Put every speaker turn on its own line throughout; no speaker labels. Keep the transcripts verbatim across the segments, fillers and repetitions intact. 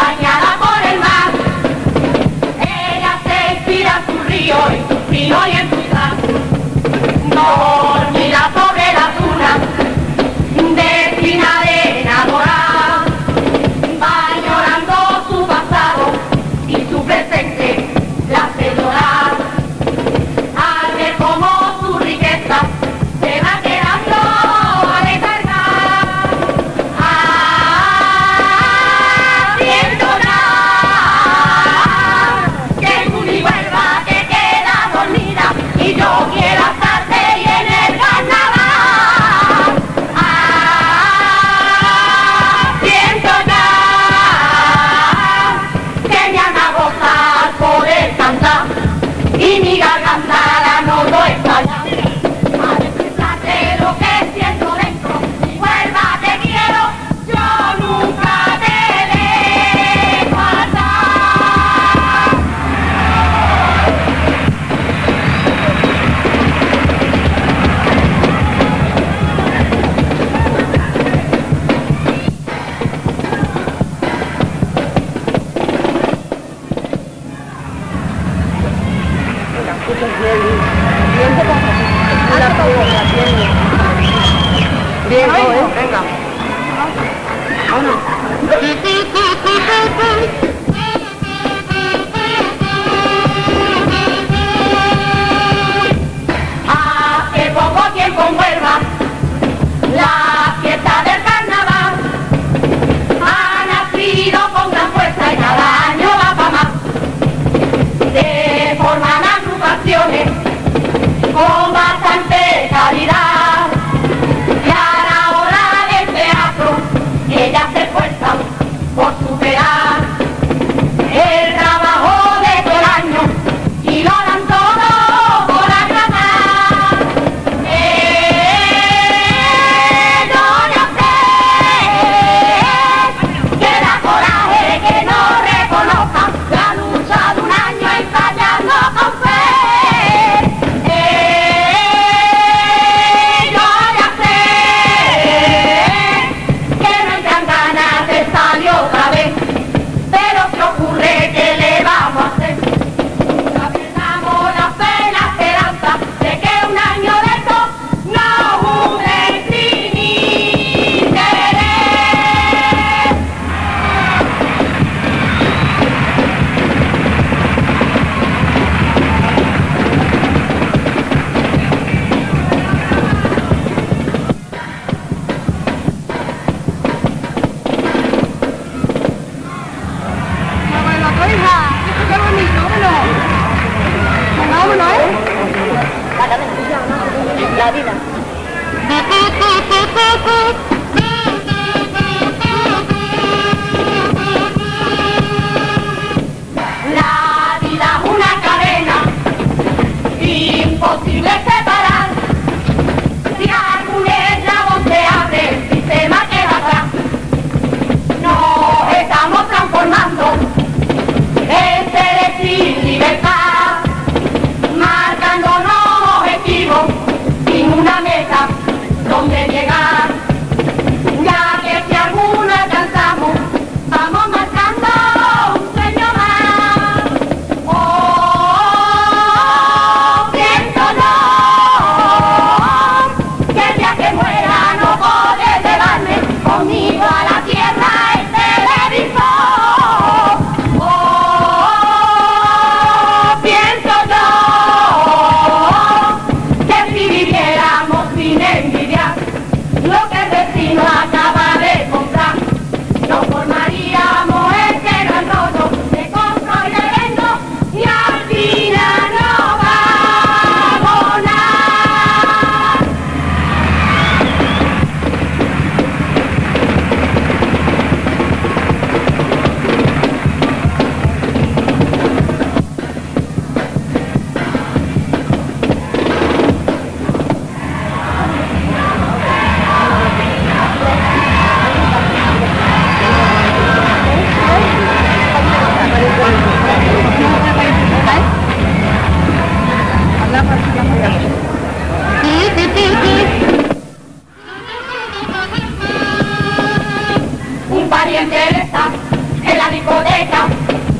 bañada por el mar. Ella se inspira en su río, en su fino y en su sal. Dormida sobre las dunas de fina arena dorada, va llorando su pasado y su presente la hace llorar. Al ver cómo su riqueza se va quedando a recargar, ah, siento ya que tú mi vuelva que queda dormida y yo quiero estarte y en el carnaval. Ah, siento ya que me han agotado al poder cantar y mi garganta la noto estallar. A expresarte lo que siento dentro, mi vuelva te quiero, yo nunca te dejo faltar.
Bien, joven. Venga. Vámonos.
Hace poco tiempo en Huelva, la fiesta del carnaval ha nacido con gran fuerza y cada año va para más. Se forman agrupaciones con bastante calidad y a la hora del teatro ellas se esfuerzan por superar el trabajo de todo el año y lo dan todo por agradar. Eh, yo ya sé que da coraje que no reconozcan la lucha de un año ensayando con fe. Eh, yo ya sé que no entran ganas de salir otra vez, pero ¿qué ocurre? ¿Qué le vamos a hacer? Nunca perdamos la fe, la esperanza de que un año de esto nos une sin interés.
Bueno, tu hija, qué bonito, vámonos. Vámonos, ¿eh?
La vida. La vida es una cadena imposible separar. Si algún eslabón se abre, el sistema queda atrás. Nos estamos transformando en seres sin libertad, marcándonos objetivos sin una meta donde llegar. Ya que si alguno alcanzamos, vamos marcando un sueño más. Oh, siento yo que el día que muera no podré llevarme conmigo a la tierra el televisor. Oh, pienso yo que si viviéramos sin envidiar lo que el vecino acaba de comprar, no formaríamos este gran rollo de compro y de vendo y al final no vamos nada.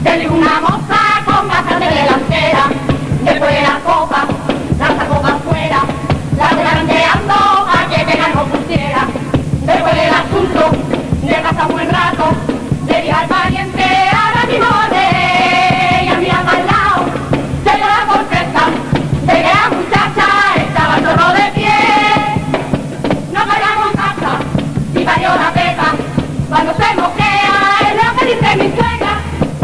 Dele una moza con bastante delantera, después de la copa, lanza copa afuera, la delanteando a que tenga no pusiera. Después del asunto, le pasa un buen rato, le dije al pariente, ahora mi mole, y a mí al lado, se dio la sorpresa de que la muchacha estaba solo de pie. No callamos en casa, y parió la pepa, cuando se mosquea, es lo que dice mi suegra.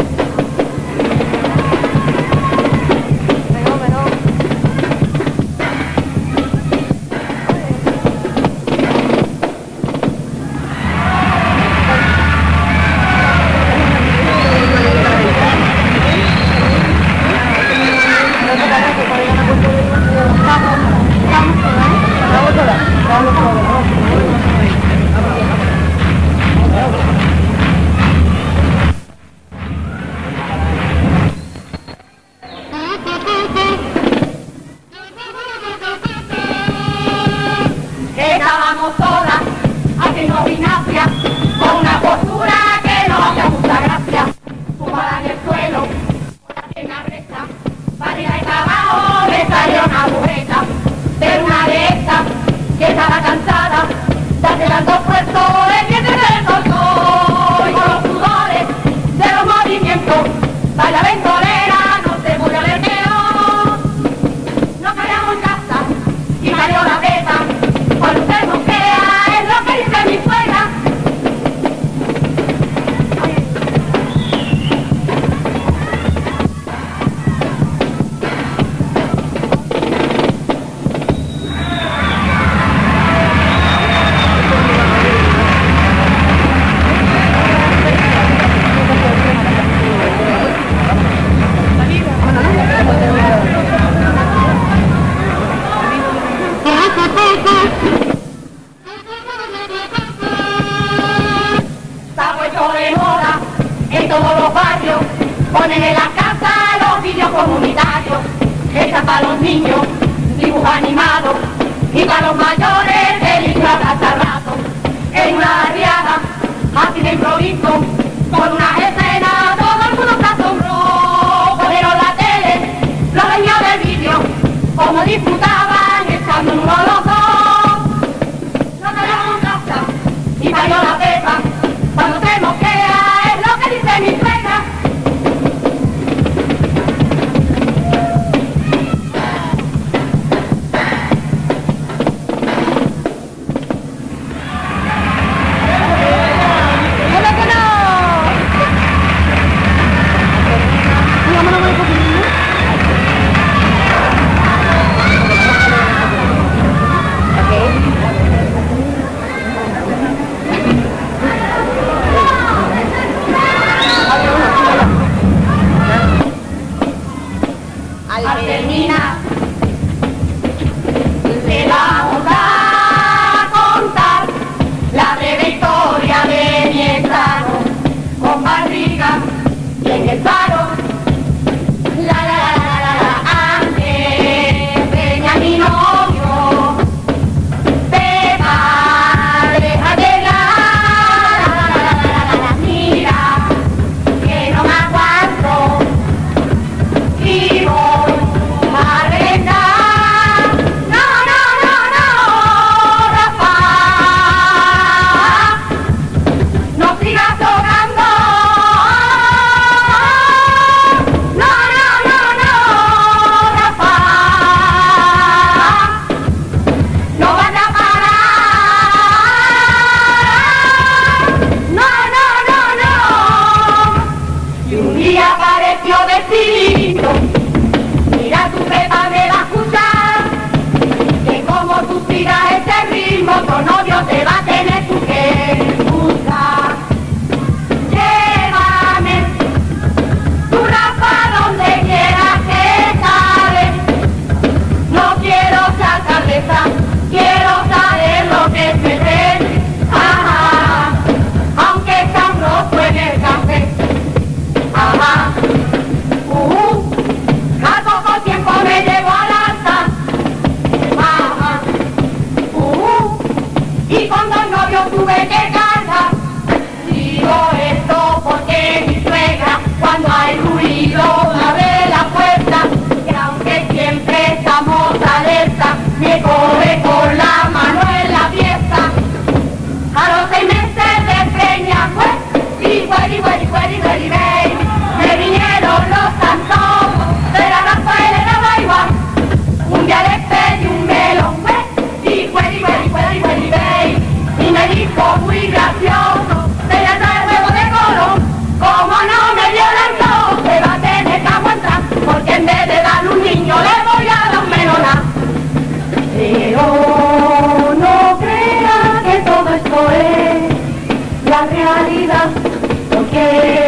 Estábamos todas haciendo gimnasia con una postura que no hacía mucha gracia. Tumbada en el suelo, con la pierna recta, para arriba y para abajo le salió una agujeta. Pero una de estas que estaba cansada de hacer tanto esfuerzo, el diente se le soltó y con los sudores de los movimientos, para la ventolera no se murió del dedo. Nos callamos en casa y salió la pepa. Cuando usted mosquea, es lo que dice mi suegra. En todos los barrios ponen en la casa los vídeos comunitarios, hechas para los niños, dibujos animados, y para los mayores películas hasta rato. En una barriada, así de improviso, con una escena todo el mundo se asombró. Ponieron la tele, los dueños del vídeo, como disfrutaban echando en uno los dos. No quedamos en casa y parió la pepa, cuando se mosquea es lo que dice mi suegra.
¡Hola, que no!
Al terminar, le vamos a contar la breve historia de mi hermano, con barriga y en el paro. La la la la la la, antes venía mi novio, Pepa, deja de la la la la la la la, mira, que no me aguanto y voy a arreglar. No, no, no, no, Rafa, no sigas tocando. No, no, no, no, Rafa, no vas a parar. No, no, no, no. Y un día apareció vestido. Mira tu Pepa, me va a escuchar, que como tú sigas ese ritmo, tu novio te va a tener tú que buscar. Llévame, tu Rafa, donde quieras que sale. No quiero ser cabeza, quiero saber lo que se ve. Ajá, aunque está rojo en el café. Ajá, uh, a poco tiempo me llevo al alta. Ajá, uh, y cuando el novio tuve que cargar. Digo esto porque mi suegra, cuando a él porque